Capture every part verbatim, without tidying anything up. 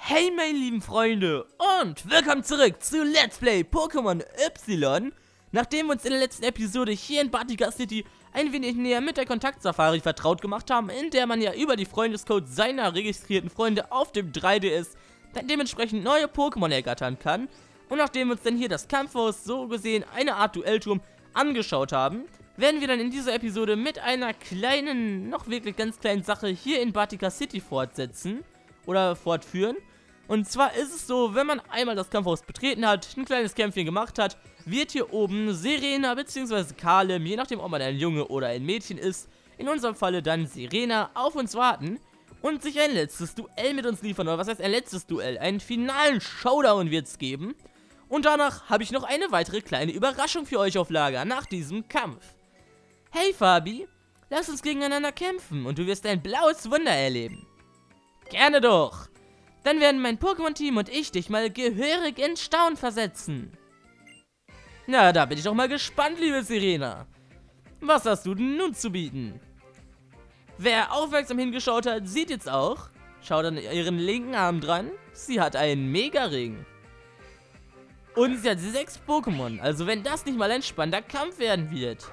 Hey meine lieben Freunde und willkommen zurück zu Let's Play Pokémon Y. Nachdem wir uns in der letzten Episode hier in Batika City ein wenig näher mit der Kontaktsafari vertraut gemacht haben, in der man ja über die Freundescodes seiner registrierten Freunde auf dem drei D S dann dementsprechend neue Pokémon ergattern kann, und nachdem wir uns dann hier das Kampfhaus, so gesehen eine Art Duellturm, angeschaut haben, werden wir dann in dieser Episode mit einer kleinen, noch wirklich ganz kleinen Sache hier in Batika City fortsetzen oder fortführen. Und zwar ist es so, wenn man einmal das Kampfhaus betreten hat, ein kleines Kämpfchen gemacht hat, wird hier oben Serena bzw. Kalem, je nachdem ob man ein Junge oder ein Mädchen ist, in unserem Falle dann Serena, auf uns warten und sich ein letztes Duell mit uns liefern. Oder was heißt ein letztes Duell? Einen finalen Showdown wird es geben. Und danach habe ich noch eine weitere kleine Überraschung für euch auf Lager nach diesem Kampf. Hey Fabi, lass uns gegeneinander kämpfen und du wirst ein blaues Wunder erleben. Gerne doch. Dann werden mein Pokémon-Team und ich dich mal gehörig in Staunen versetzen. Na, da bin ich doch mal gespannt, liebe Serena. Was hast du denn nun zu bieten? Wer aufmerksam hingeschaut hat, sieht jetzt auch, schaut an ihren linken Arm dran, sie hat einen Mega-Ring. Und sie hat sechs Pokémon, also wenn das nicht mal ein spannender Kampf werden wird.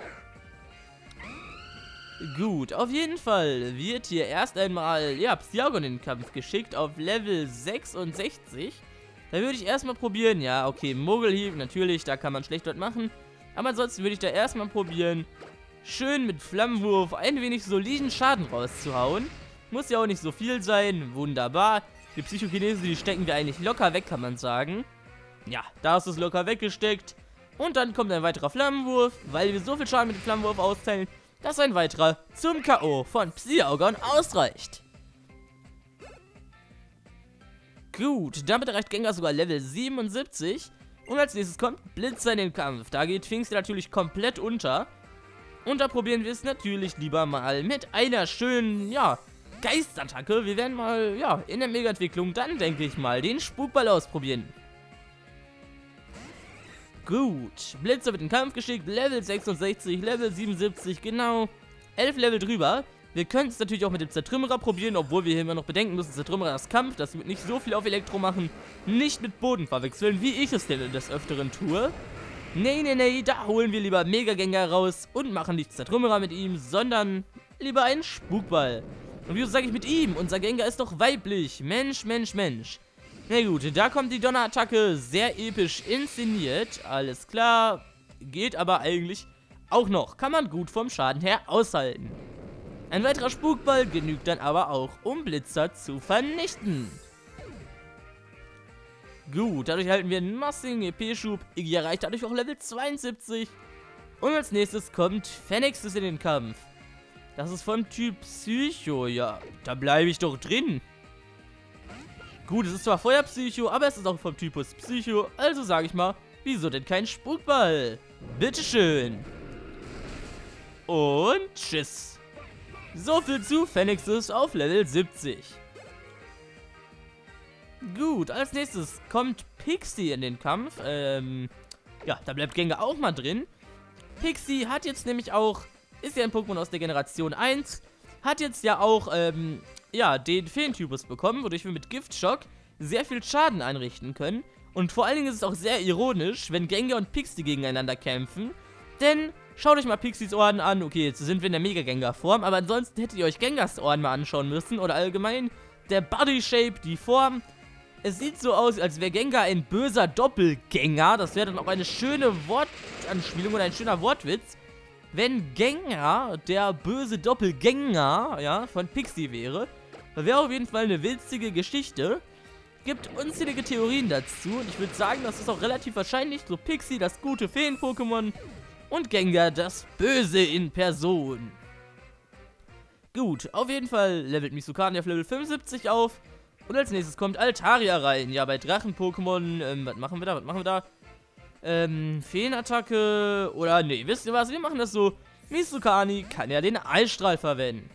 Gut, auf jeden Fall wird hier erst einmal, ja, Psyaugon in den Kampf geschickt auf Level sechsundsechzig. Da würde ich erstmal probieren, ja, okay, Mogelhieb, natürlich, da kann man schlecht was machen. Aber ansonsten würde ich da erstmal probieren, schön mit Flammenwurf ein wenig soliden Schaden rauszuhauen. Muss ja auch nicht so viel sein, wunderbar. Die Psychokinese, die stecken wir eigentlich locker weg, kann man sagen. Ja, da ist es locker weggesteckt. Und dann kommt ein weiterer Flammenwurf, weil wir so viel Schaden mit dem Flammenwurf austeilen, dass ein weiterer zum K O von Psyaugon ausreicht. Gut, damit erreicht Gengar sogar Level siebenundsiebzig. Und als nächstes kommt Blitzer in den Kampf. Da geht Pfingst natürlich komplett unter. Und da probieren wir es natürlich lieber mal mit einer schönen, ja, Geistattacke. Wir werden mal, ja, in der Mega-Entwicklung dann, denke ich mal, den Spukball ausprobieren. Gut, Blitzer wird in den Kampf geschickt, Level sechsundsechzig, Level siebenundsiebzig, genau, elf Level drüber. Wir können es natürlich auch mit dem Zertrümmerer probieren, obwohl wir hier immer noch bedenken müssen, Zertrümmerer das Kampf, das wird nicht so viel auf Elektro machen, nicht mit Boden verwechseln, wie ich es denn des Öfteren tue. Nee, nee, nee, da holen wir lieber Mega Gengar raus und machen nicht Zertrümmerer mit ihm, sondern lieber einen Spukball. Und wieso sage ich mit ihm? Unser Gengar ist doch weiblich, Mensch, Mensch, Mensch. Na gut, da kommt die Donnerattacke, sehr episch inszeniert, alles klar, geht aber eigentlich auch noch, kann man gut vom Schaden her aushalten. Ein weiterer Spukball genügt dann aber auch, um Blitzer zu vernichten. Gut, dadurch erhalten wir einen massigen E P-Schub, Iggy erreicht dadurch auch Level zweiundsiebzig. Und als nächstes kommt Phoenixes in den Kampf. Das ist von Typ Psycho, ja, da bleibe ich doch drin. Gut, es ist zwar Feuerpsycho, aber es ist auch vom Typus Psycho, also sage ich mal, wieso denn kein Spukball? Bitteschön. Und tschüss. So viel zu Phoenixes auf Level siebzig. Gut, als nächstes kommt Pixie in den Kampf. Ähm, ja, da bleibt Gengar auch mal drin. Pixie hat jetzt nämlich auch, ist ja ein Pokémon aus der Generation eins, hat jetzt ja auch, ähm, ja, den Feentypus bekommen, wodurch wir mit Giftschock sehr viel Schaden anrichten können. Und vor allen Dingen ist es auch sehr ironisch, wenn Gengar und Pixie gegeneinander kämpfen. Denn, schaut euch mal Pixies Ohren an. Okay, jetzt sind wir in der Mega-Gengar-Form, aber ansonsten hättet ihr euch Gengars Ohren mal anschauen müssen. Oder allgemein der Body-Shape, die Form. Es sieht so aus, als wäre Gengar ein böser Doppelgänger. Das wäre dann auch eine schöne Wortanspielung oder ein schöner Wortwitz, wenn Gengar der böse Doppelgänger, ja, von Pixie wäre. Das wäre auf jeden Fall eine witzige Geschichte. Gibt unzählige Theorien dazu und ich würde sagen, das ist auch relativ wahrscheinlich. So Pixie, das gute Feen-Pokémon, und Gengar, das Böse in Person. Gut, auf jeden Fall levelt Misukani auf Level fünfundsiebzig auf. Und als nächstes kommt Altaria rein. Ja, bei Drachen-Pokémon, ähm, was machen wir da, was machen wir da? Ähm, Feenattacke, oder nee, wisst ihr was, wir machen das so. Misukani kann ja den Eisstrahl verwenden.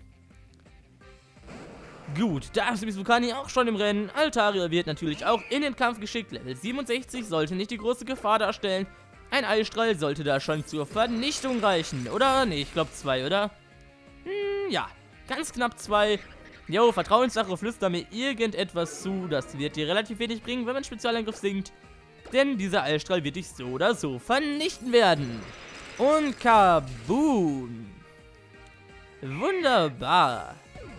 Gut, da ist Misukani auch schon im Rennen. Altaria wird natürlich auch in den Kampf geschickt. Level siebenundsechzig sollte nicht die große Gefahr darstellen. Ein Eisstrahl sollte da schon zur Vernichtung reichen. Oder? Nee, ich glaube zwei, oder? Hm, ja. Ganz knapp zwei. Jo, Vertrauenssache, flüster mir irgendetwas zu. Das wird dir relativ wenig bringen, wenn man Spezialangriff sinkt. Denn dieser Eilstrahl wird dich so oder so vernichten werden. Und Kaboom. Wunderbar.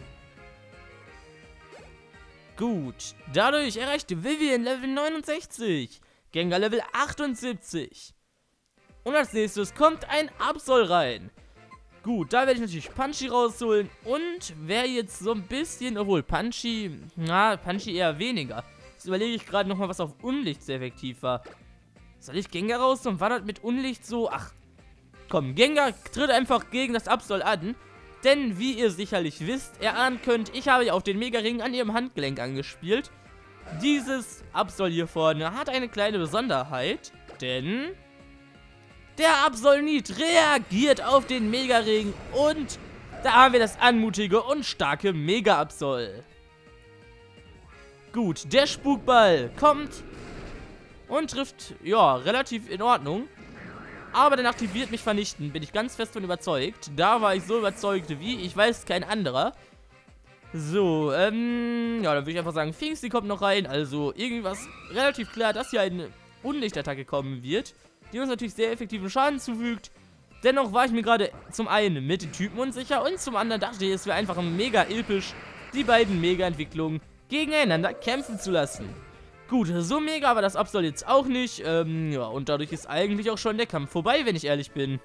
Gut, dadurch erreichte Vivian Level neunundsechzig, Gengar Level achtundsiebzig. Und als nächstes kommt ein Absol rein. Gut, da werde ich natürlich Punchy rausholen und wer jetzt so ein bisschen, obwohl Punchy, na, Punchy eher weniger. Jetzt überlege ich gerade nochmal, was auf Unlicht sehr effektiv war. Soll ich Gengar rausholen? War das mit Unlicht so? Ach, komm, Gengar tritt einfach gegen das Absol an. Denn, wie ihr sicherlich wisst, erahnen könnt, ich habe ja auf den Mega-Ring an ihrem Handgelenk angespielt. Dieses Absol hier vorne hat eine kleine Besonderheit, denn der Absolnit reagiert auf den Mega-Ring und da haben wir das anmutige und starke Mega-Absol. Gut, der Spukball kommt und trifft, ja, relativ in Ordnung. Aber dann aktiviert mich vernichten, bin ich ganz fest von überzeugt. Da war ich so überzeugt wie, ich weiß, kein anderer. So, ähm, ja, dann würde ich einfach sagen, Pfingsti kommt noch rein. Also irgendwas relativ klar, dass hier eine Unlichtattacke kommen wird, die uns natürlich sehr effektiven Schaden zufügt. Dennoch war ich mir gerade zum einen mit den Typen unsicher und zum anderen dachte ich, es wäre einfach mega episch, die beiden Mega-Entwicklungen gegeneinander kämpfen zu lassen. Gut, so mega war das Absol jetzt auch nicht. Ähm, ja, und dadurch ist eigentlich auch schon der Kampf vorbei, wenn ich ehrlich bin.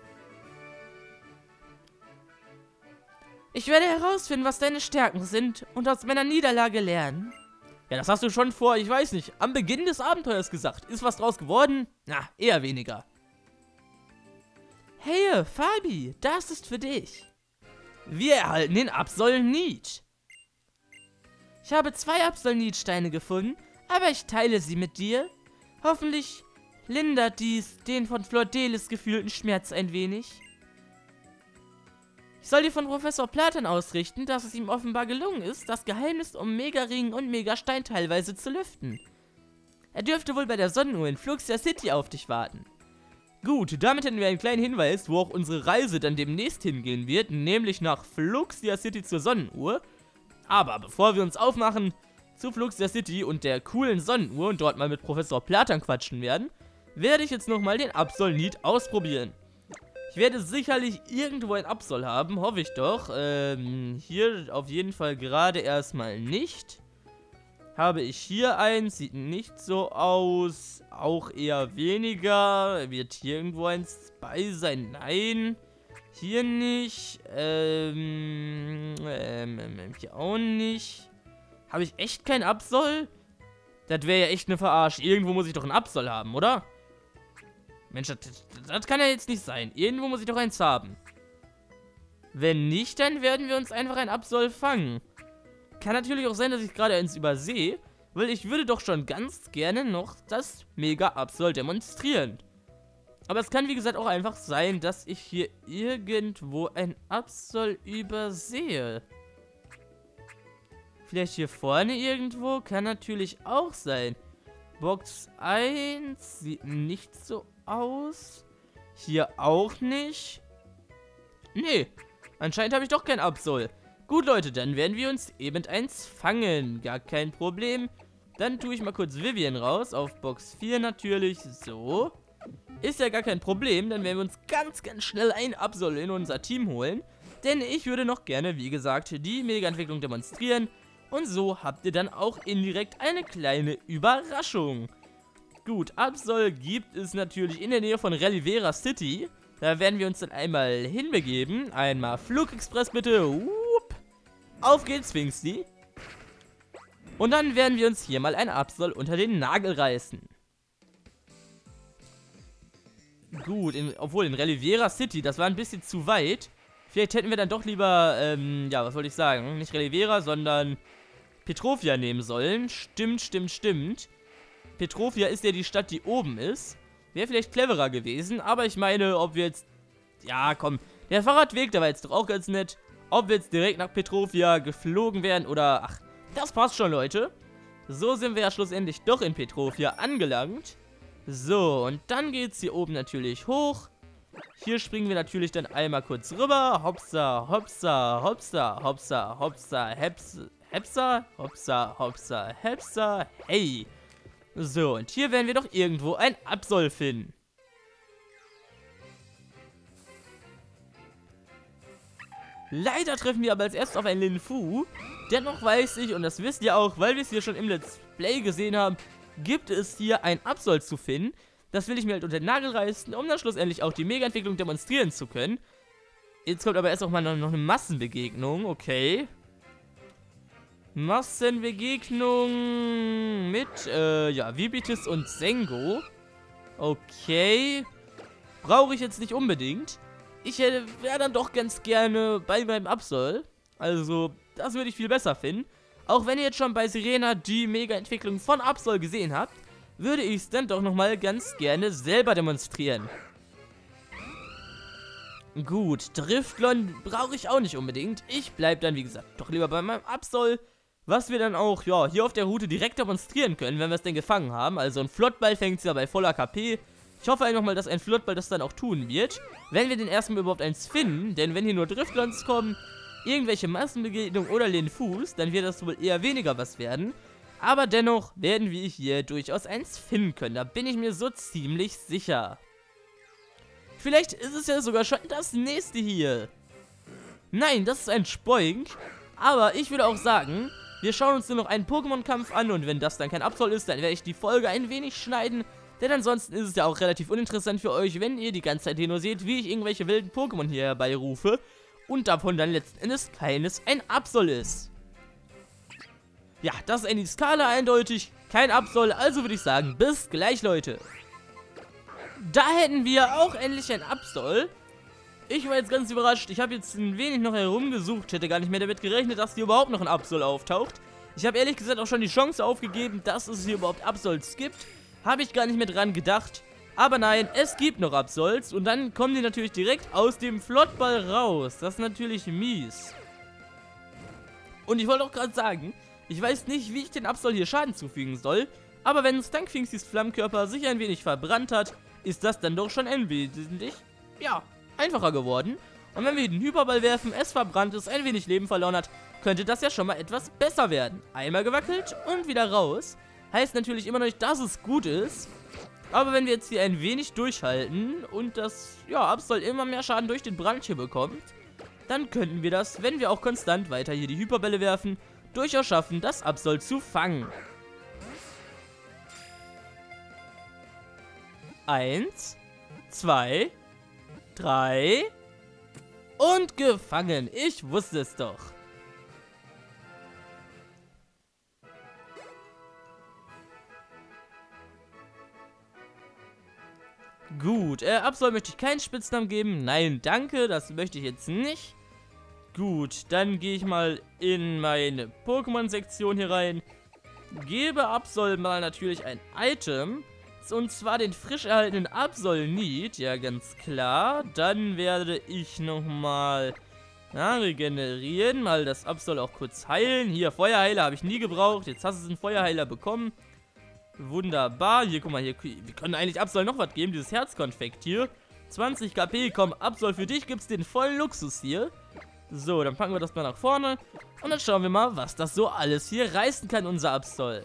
Ich werde herausfinden, was deine Stärken sind und aus meiner Niederlage lernen. Ja, das hast du schon vor, ich weiß nicht, am Beginn des Abenteuers gesagt. Ist was draus geworden? Na, eher weniger. Hey, Fabi, das ist für dich. Wir erhalten den Absolnit. Ich habe zwei Absolnit-Steine gefunden, aber ich teile sie mit dir. Hoffentlich lindert dies den von Flordelis gefühlten Schmerz ein wenig. Ich soll dir von Professor Platan ausrichten, dass es ihm offenbar gelungen ist, das Geheimnis um Mega-Ring und Mega-Stein teilweise zu lüften. Er dürfte wohl bei der Sonnenuhr in Fluxia City auf dich warten. Gut, damit hätten wir einen kleinen Hinweis, wo auch unsere Reise dann demnächst hingehen wird, nämlich nach Fluxia City zur Sonnenuhr. Aber bevor wir uns aufmachen zu Fluxia City und der coolen Sonnenuhr und dort mal mit Professor Platan quatschen werden, werde ich jetzt nochmal den Absolnit ausprobieren. Ich werde sicherlich irgendwo ein Absol haben, hoffe ich doch. Ähm, hier auf jeden Fall gerade erstmal nicht. Habe ich hier eins, sieht nicht so aus, auch eher weniger. Wird hier irgendwo eins bei sein? Nein, hier nicht. Ähm, ähm, hier auch nicht. Habe ich echt kein Absol? Das wäre ja echt eine Verarsche. Irgendwo muss ich doch ein Absol haben, oder? Mensch, das, das kann ja jetzt nicht sein. Irgendwo muss ich doch eins haben. Wenn nicht, dann werden wir uns einfach ein Absol fangen. Kann natürlich auch sein, dass ich gerade eins übersehe, weil ich würde doch schon ganz gerne noch das Mega-Absol demonstrieren. Aber es kann, wie gesagt, auch einfach sein, dass ich hier irgendwo ein Absol übersehe. Vielleicht hier vorne irgendwo, kann natürlich auch sein. Box eins sieht nicht so aus. Hier auch nicht. Nee, anscheinend habe ich doch kein Absol. Gut, Leute, dann werden wir uns eben eins fangen. Gar kein Problem. Dann tue ich mal kurz Vivian raus. Auf Box vier natürlich. So. Ist ja gar kein Problem. Dann werden wir uns ganz, ganz schnell ein Absol in unser Team holen. Denn ich würde noch gerne, wie gesagt, die Mega-Entwicklung demonstrieren. Und so habt ihr dann auch indirekt eine kleine Überraschung. Gut, Absol gibt es natürlich in der Nähe von Relivera City. Da werden wir uns dann einmal hinbegeben. Einmal Flugexpress bitte. Wupp. Auf geht's, Pfingsti. Und dann werden wir uns hier mal ein Absol unter den Nagel reißen. Gut, in, obwohl in Relivera City, das war ein bisschen zu weit. Vielleicht hätten wir dann doch lieber, ähm, ja, was wollte ich sagen? Nicht Relivera, sondern Petrovia nehmen sollen. Stimmt, stimmt, stimmt. Petrovia ist ja die Stadt, die oben ist. Wäre vielleicht cleverer gewesen, aber ich meine, ob wir jetzt... Ja, komm, der Fahrradweg, der war jetzt doch auch ganz nett. Ob wir jetzt direkt nach Petrovia geflogen werden oder... Ach, das passt schon, Leute. So sind wir ja schlussendlich doch in Petrovia angelangt. So, und dann geht's hier oben natürlich hoch. Hier springen wir natürlich dann einmal kurz rüber. Hopsa, hopsa, hopsa, hopsa, hopsa, heps, hepsa, hopsa, hopsa, hepsa, hey. So, und hier werden wir doch irgendwo ein Absol finden. Leider treffen wir aber als erstes auf einen Linfu. Dennoch weiß ich, und das wisst ihr auch, weil wir es hier schon im Let's Play gesehen haben, gibt es hier ein Absol zu finden. Das will ich mir halt unter den Nagel reißen, um dann schlussendlich auch die Mega-Entwicklung demonstrieren zu können. Jetzt kommt aber erst auch mal noch, noch eine Massenbegegnung, okay. Massenbegegnung mit, äh, ja, Vibitis und Sengo. Okay. Brauche ich jetzt nicht unbedingt. Ich hätte, wäre dann doch ganz gerne bei meinem Absol. Also, das würde ich viel besser finden. Auch wenn ihr jetzt schon bei Sirena die Mega-Entwicklung von Absol gesehen habt, würde ich es dann doch nochmal ganz gerne selber demonstrieren. Gut, Driftlon brauche ich auch nicht unbedingt. Ich bleibe dann, wie gesagt, doch lieber bei meinem Absol, was wir dann auch, ja, hier auf der Route direkt demonstrieren können, wenn wir es denn gefangen haben. Also ein Flottball fängt es ja bei voller K P. Ich hoffe einfach mal, dass ein Flottball das dann auch tun wird, wenn wir den erstmal überhaupt eins finden. Denn wenn hier nur Driftlons kommen, irgendwelche Massenbegegnungen oder Linfus, dann wird das wohl eher weniger was werden. Aber dennoch werden wir hier durchaus eins finden können. Da bin ich mir so ziemlich sicher. Vielleicht ist es ja sogar schon das nächste hier. Nein, das ist ein Spoink. Aber ich würde auch sagen, wir schauen uns nur noch einen Pokémon-Kampf an. Und wenn das dann kein Absol ist, dann werde ich die Folge ein wenig schneiden. Denn ansonsten ist es ja auch relativ uninteressant für euch, wenn ihr die ganze Zeit hier nur seht, wie ich irgendwelche wilden Pokémon hier herbeirufe. Und davon dann letzten Endes keines ein Absol ist. Ja, das ist in die Skala eindeutig, kein Absol, also würde ich sagen, bis gleich, Leute. Da hätten wir auch endlich ein Absol. Ich war jetzt ganz überrascht, ich habe jetzt ein wenig noch herumgesucht, hätte gar nicht mehr damit gerechnet, dass hier überhaupt noch ein Absol auftaucht. Ich habe ehrlich gesagt auch schon die Chance aufgegeben, dass es hier überhaupt Absols gibt. Habe ich gar nicht mehr dran gedacht. Aber nein, es gibt noch Absols und dann kommen die natürlich direkt aus dem Flottball raus. Das ist natürlich mies. Und ich wollte auch gerade sagen, ich weiß nicht, wie ich den Absol hier Schaden zufügen soll, aber wenn Stunkfinksis Flammkörper sich ein wenig verbrannt hat, ist das dann doch schon ein wesentlich, ja, einfacher geworden. Und wenn wir den Hyperball werfen, es verbrannt ist, ein wenig Leben verloren hat, könnte das ja schon mal etwas besser werden. Einmal gewackelt und wieder raus. Heißt natürlich immer noch nicht, dass es gut ist. Aber wenn wir jetzt hier ein wenig durchhalten und das, ja, Absol immer mehr Schaden durch den Brand hier bekommt, dann könnten wir das, wenn wir auch konstant weiter hier die Hyperbälle werfen, durchaus schaffen, das Absol zu fangen. Eins, zwei, drei und gefangen. Ich wusste es doch. Gut, äh, Absol möchte ich keinen Spitznamen geben. Nein, danke, das möchte ich jetzt nicht. Gut, dann gehe ich mal in meine Pokémon-Sektion hier rein. Gebe Absol mal natürlich ein Item. Und zwar den frisch erhaltenen Absol-Need. Ja, ganz klar. Dann werde ich nochmal ja, regenerieren. Mal das Absol auch kurz heilen. Hier, Feuerheiler habe ich nie gebraucht. Jetzt hast du einen Feuerheiler bekommen. Wunderbar. Hier, guck mal, hier. Wir können eigentlich Absol noch was geben. Dieses Herzkonfekt hier. zwanzig K P. Komm, Absol, für dich gibt es den vollen Luxus hier. So, dann packen wir das mal nach vorne. Und dann schauen wir mal, was das so alles hier reißen kann, unser Absol.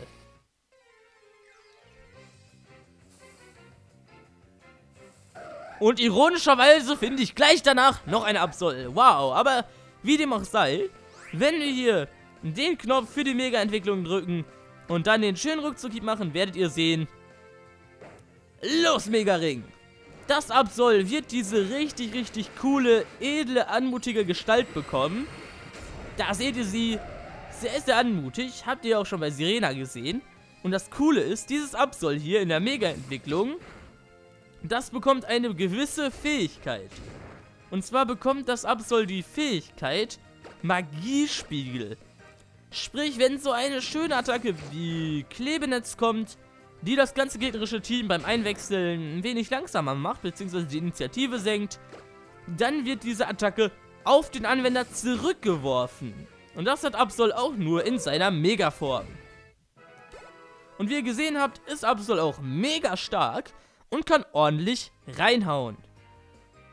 Und ironischerweise finde ich gleich danach noch ein Absol. Wow, aber wie dem auch sei, wenn wir hier den Knopf für die Mega-Entwicklung drücken und dann den schönen Rückzug machen, werdet ihr sehen. Los, Mega-Ring! Das Absol wird diese richtig, richtig coole, edle, anmutige Gestalt bekommen. Da seht ihr sie. Sehr, sehr anmutig. Habt ihr auch schon bei Sirena gesehen. Und das Coole ist, dieses Absol hier in der Mega-Entwicklung, das bekommt eine gewisse Fähigkeit. Und zwar bekommt das Absol die Fähigkeit Magiespiegel. Sprich, wenn so eine schöne Attacke wie Klebenetz kommt, die das ganze gegnerische Team beim Einwechseln ein wenig langsamer macht, beziehungsweise die Initiative senkt, dann wird diese Attacke auf den Anwender zurückgeworfen. Und das hat Absol auch nur in seiner Mega-Form. Und wie ihr gesehen habt, ist Absol auch mega stark und kann ordentlich reinhauen.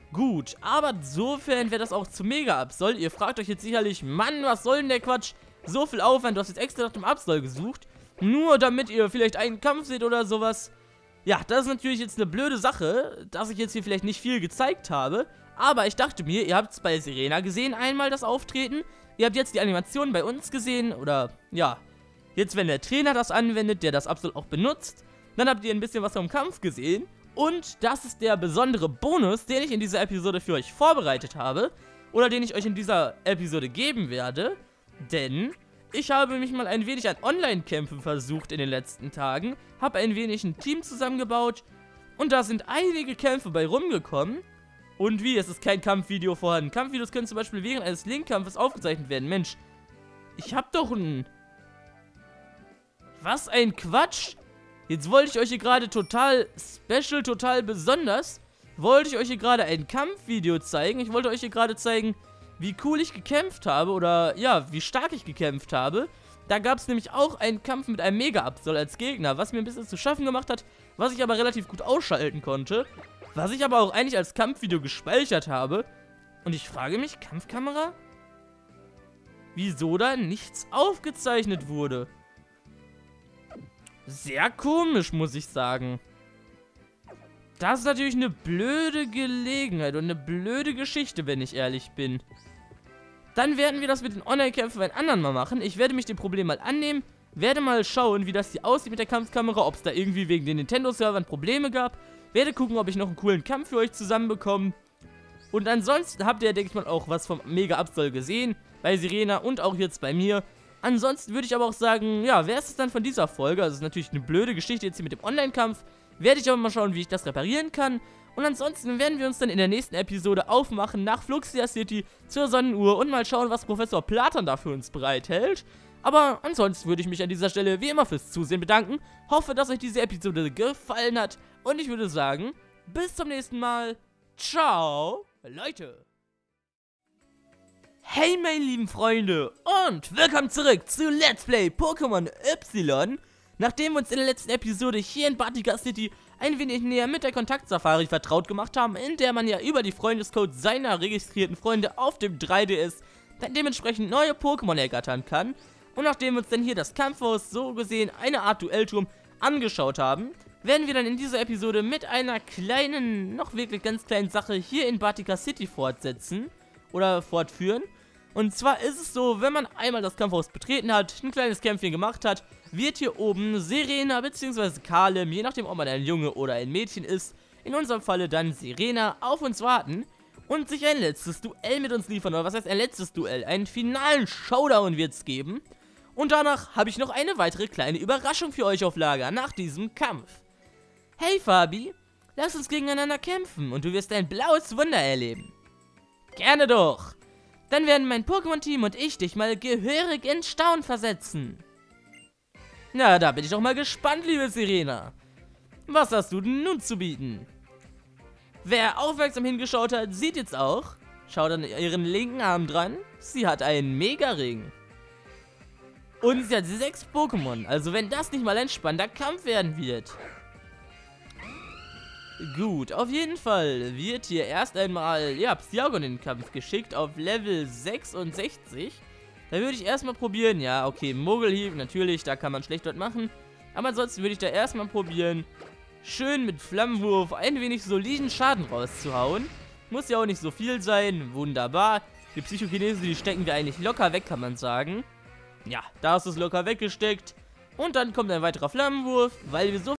Gut, aber insofern wäre das auch zu mega Absol. Ihr fragt euch jetzt sicherlich, Mann, was soll denn der Quatsch? So viel Aufwand, du hast jetzt extra nach dem Absol gesucht. Nur damit ihr vielleicht einen Kampf seht oder sowas. Ja, das ist natürlich jetzt eine blöde Sache, dass ich jetzt hier vielleicht nicht viel gezeigt habe. Aber ich dachte mir, ihr habt es bei Serena gesehen, einmal das Auftreten. Ihr habt jetzt die Animation bei uns gesehen, oder, ja. Jetzt, wenn der Trainer das anwendet, der das Absol auch benutzt, dann habt ihr ein bisschen was vom Kampf gesehen. Und das ist der besondere Bonus, den ich in dieser Episode für euch vorbereitet habe. Oder den ich euch in dieser Episode geben werde. Denn ich habe mich mal ein wenig an Online-Kämpfen versucht in den letzten Tagen. Habe ein wenig ein Team zusammengebaut. Und da sind einige Kämpfe bei rumgekommen. Und wie, es ist kein Kampfvideo vorhanden. Kampfvideos können zum Beispiel während eines Link-Kampfes aufgezeichnet werden. Mensch, ich hab doch ein... Was ein Quatsch! Jetzt wollte ich euch hier gerade total special, total besonders, wollte ich euch hier gerade ein Kampfvideo zeigen. Ich wollte euch hier gerade zeigen, wie cool ich gekämpft habe oder, ja, wie stark ich gekämpft habe. Da gab es nämlich auch einen Kampf mit einem Mega-Absol als Gegner, was mir ein bisschen zu schaffen gemacht hat, was ich aber relativ gut ausschalten konnte, was ich aber auch eigentlich als Kampfvideo gespeichert habe. Und ich frage mich, Kampfkamera? Wieso da nichts aufgezeichnet wurde? Sehr komisch, muss ich sagen. Das ist natürlich eine blöde Gelegenheit und eine blöde Geschichte, wenn ich ehrlich bin. Dann werden wir das mit den Online-Kämpfen ein anderen Mal machen. Ich werde mich dem Problem mal annehmen, werde mal schauen, wie das hier aussieht mit der Kampfkamera, ob es da irgendwie wegen den Nintendo-Servern Probleme gab. Werde gucken, ob ich noch einen coolen Kampf für euch zusammenbekomme. Und ansonsten habt ihr, denke ich mal, auch was vom Mega Absol gesehen, bei Serena und auch jetzt bei mir. Ansonsten würde ich aber auch sagen, ja, wer ist es dann von dieser Folge? Also es ist natürlich eine blöde Geschichte jetzt hier mit dem Online-Kampf. Werde ich aber mal schauen, wie ich das reparieren kann. Und ansonsten werden wir uns dann in der nächsten Episode aufmachen nach Fluxia City zur Sonnenuhr und mal schauen, was Professor Platan da für uns bereithält. Aber ansonsten würde ich mich an dieser Stelle wie immer fürs Zusehen bedanken. Hoffe, dass euch diese Episode gefallen hat. Und ich würde sagen, bis zum nächsten Mal. Ciao, Leute. Hey meine lieben Freunde und willkommen zurück zu Let's Play Pokémon Y. Nachdem wir uns in der letzten Episode hier in Batika City ein wenig näher mit der Kontaktsafari vertraut gemacht haben, in der man ja über die Freundescodes seiner registrierten Freunde auf dem drei D S dann dementsprechend neue Pokémon ergattern kann. Und nachdem wir uns dann hier das Kampfhaus, so gesehen eine Art Duellturm, angeschaut haben, werden wir dann in dieser Episode mit einer kleinen, noch wirklich ganz kleinen Sache hier in Batika City fortsetzen oder fortführen. Und zwar ist es so, wenn man einmal das Kampfhaus betreten hat, ein kleines Kämpfchen gemacht hat, wird hier oben Serena bzw. Kalem, je nachdem ob man ein Junge oder ein Mädchen ist, in unserem Falle dann Serena, auf uns warten und sich ein letztes Duell mit uns liefern. Oder was heißt ein letztes Duell? Einen finalen Showdown wird es geben. Und danach habe ich noch eine weitere kleine Überraschung für euch auf Lager nach diesem Kampf. Hey Fabi, lass uns gegeneinander kämpfen und du wirst ein blaues Wunder erleben. Gerne doch. Dann werden mein Pokémon-Team und ich dich mal gehörig in Staunen versetzen. Na, da bin ich doch mal gespannt, liebe Serena. Was hast du denn nun zu bieten? Wer aufmerksam hingeschaut hat, sieht jetzt auch, schaut an ihren linken Arm dran, sie hat einen Mega-Ring. Und sie hat sechs Pokémon, also wenn das nicht mal ein spannender Kampf werden wird. Gut, auf jeden Fall wird hier erst einmal, ja, Psyagon in den Kampf geschickt auf Level sechsundsechzig. Da würde ich erstmal probieren, ja, okay, Mogelhieb, natürlich, da kann man schlecht was machen. Aber ansonsten würde ich da erstmal probieren, schön mit Flammenwurf ein wenig soliden Schaden rauszuhauen. Muss ja auch nicht so viel sein, wunderbar. Die Psychokinese, die stecken wir eigentlich locker weg, kann man sagen. Ja, da ist es locker weggesteckt. Und dann kommt ein weiterer Flammenwurf, weil wir so